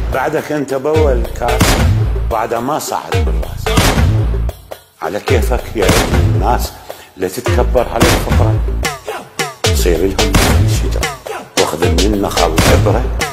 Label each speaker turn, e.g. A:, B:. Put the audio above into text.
A: بعدك انت باول كاس بعد ما صعد بالراس. على كيفك يا ابن الناس اللي تتكبر على الفقراء، صير لهم شجر واخذ منه خل عبره